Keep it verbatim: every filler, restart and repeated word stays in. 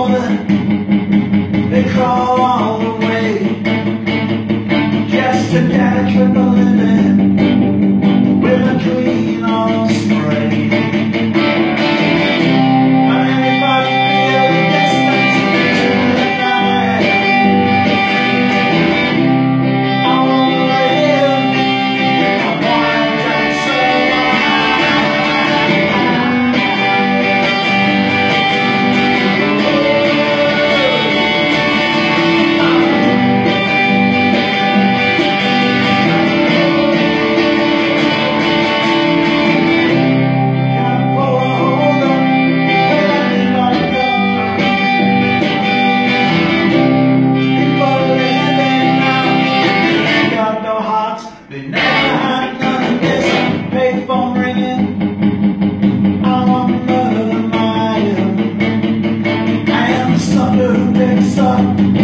water, they crawl all the way just to get a triple living with a clean on spray. But anybody feel the distance tonight? I wanna live, I wanna dance so they never had none of this. Payphone ringing, I'm on another mile. I am the sucker who picks up